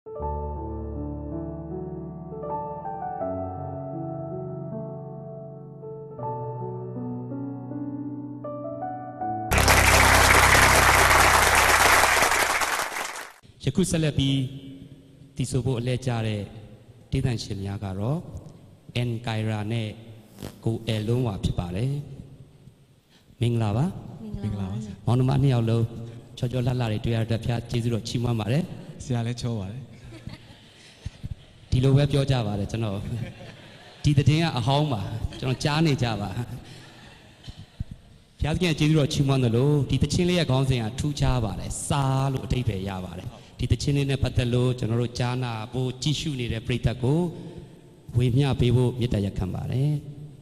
ယခုဆက်လက်ပြီးတည်ဆိုဖို့အလဲကျတဲ့ဒေသရှင်များကတော့အန်ကိုင်ရာနဲ့ကိုအဲလုံးဝဖြစ်ပါတယ်မင်္ဂလာပါမင်္ဂလာပါမောင်နှမနှစ်ယောက်လုံးချောချောလှလှတွေတွေ့ရတဲ့ဖျားကျေးဇူးတော်ချီးမွမ်းပါတယ်ဆရာလည်းချောပါတယ်ဒီလိုပဲပြောကြပါတယ်ကျွန်တော်ဒီသတင်းကအဟောင်းပါကျွန်တော်ကြားနေကြပါဖျားသခင်ကျေးဇူးတော်ချီးမွမ်းတယ်လို့ဒီသချင်းလေးရဲ့ခေါင်းစဉ်ကထူးခြားပါတယ်စားလို့အဓိပ္ပာယ်ရပါတယ်ဒီသချင်းလေးနဲ့ပတ်သက်လို့ကျွန်တော်တို့ကြားနာဖို့ကြည့်ရှုနေတဲ့ပရိသတ်ကိုဝေမျှပေးဖို့မေတ္တာရပ်ခံပါတယ်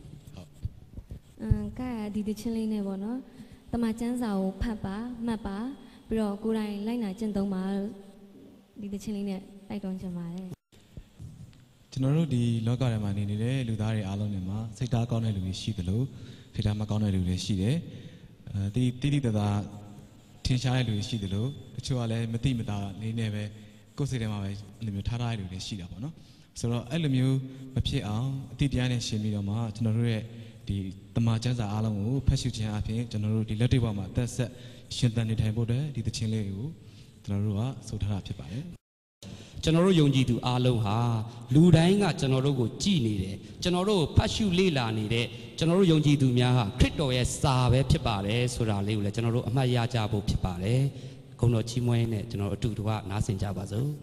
ကဲဒီသချင်းလေးနဲ့ပေါ့နော်တမချန်းစာကိုဖတ်ပါမှတ်ပါပြီးတော့ကိုယ်တိုင်လိုက်နာကျင့်သုံးပါဒီသချင်းလေးနဲ့တိုက်တွန်းချင်ပါတယ်ကျွန်တော်တို့ဒီလောကထဲမှာနေနေတဲ့လူသားတွေအားလုံးတွေမှာစိတ်ဓာတ်ကောင်းတဲ့လူတွေရှိသလိုစိတ်ဓာတ်မကောင်းတဲ့လူတွေရှိတယ်တိတိတသားထင်ရှားတဲ့လူတွေရှိသလိုတချို့ကလည်းမတိမတာလေးနဲ့ပဲကိုယ်စိတ်ထဲမှာပဲအဲ့လိုမျိုးထားထားတဲ့လူတွေရှိတာပေါ့နော်ဆိုတော့အဲ့လိုမျိုးမဖြစ်အောင်အတိတရားနဲ့ရှင်းပြီးတော့မှကျွန်တော်တို့ရဲ့ဒီတမချန်းစာအားလုံးကိုဖတ်ရှုခြင်းအပြင်ကျွန်တော်တို့ဒီလက်တွေ့ဘဝမှာအသက်ဆက်ရှင်သန်နေထိုင်ဖို့အတွက်ဒီသချင်းလေးကိုကျွန်တော်တို့ကဆိုထားတာဖြစ်ပါတယ်ကျွန်တော်တို့ယုံကြည်သူအားလုံးဟာလူတိုင်းကကျွန်တော်တို့ကိုကြည်နေတယ်ကျွန်တော်တို့ဖတ်ရှုလေ့လာနေတဲ့ကျွန်တော်တို့ယုံကြည်သူများဟာခရစ်တော်ရဲ့စာပဲဖြစ်ပါတယ်ဆိုတာလေးကိုလည်းကျွန်တော်တို့အမှတ်ရကြဖို့ဖြစ်ပါတယ်ဂုဏ်တော်ချီးမွမ်းနဲ့ကျွန်တော်အတူတူကနားဆင်ကြပါစို့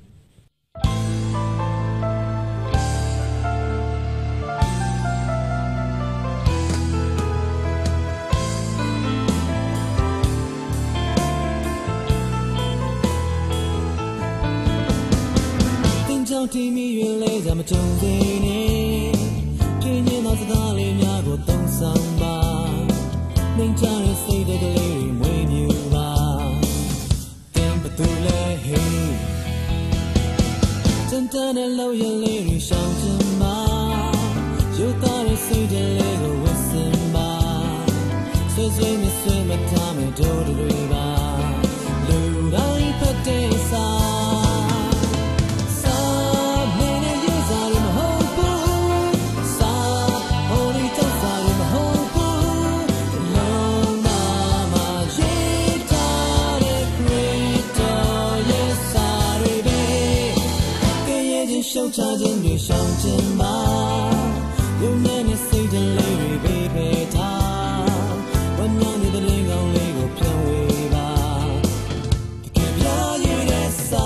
တီမီရွေလဲကြမကြုံသေးနဲ့ပြင်းရင်သောစကားလေးများကိုသုံးဆောင်ပါနှင်းချတဲ့စိတ်တွေကလေးတွေမွေးမြူပါတင်ပသူလဲဟေးတန်တန်နဲ့လောက်ရလေးတွေရှောင်းချင်ပါရုပ်သားတဲ့စိတ်တွေလေးကိုဝတ်ဆင်ပါဆွေဆွေနဲ့ဆွေမထားမဲ့တို့တွေပါလူတိုင်းဖတ်တဲ့စာရှောက်ချခြင်းတွေရှောင်ခြင်းပါယုံနဲ့စိတ်တွေလေးတွေပေးပေးထားဝမ်းမြောက်နေတဲ့လေးကောင်းလေးကိုပြန်ဝေးပါတကယ်ပြရတဲ့စာ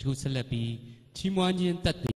ခုဆက်လက်ပြီးချီးမွမ်းခြင်းတက်